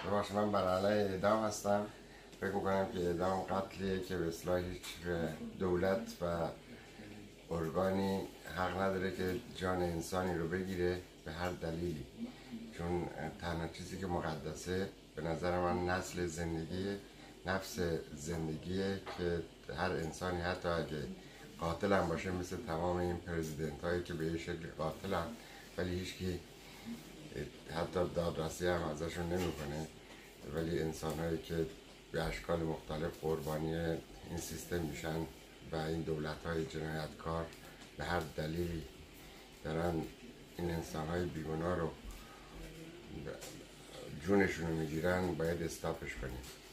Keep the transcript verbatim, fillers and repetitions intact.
ببخشید من بر علیه اعدام هستم. فکر میکنم که اعدام قتلیه که به اصطلاح هیچ دولت و ارگانی حق نداره که جان انسانی رو بگیره به هر دلیلی، چون تنها چیزی که مقدسه به نظر من نسل زندگی، نفس زندگیه که هر انسانی حتی اگه قاتل هم باشه، مثل تمام این پرزیدنت هایی که به یه شکل قاتل هم ولی هیچکی حتی دادرسی هم ازشون نمیکنه، ولی انسان هایی که به اشکال مختلف قربانی این سیستم میشن و این دولت های جنایتکار به هر دلیلی دارن این انسان های بیگناه رو جونشون رو میگیرن، باید استاپش کنیم.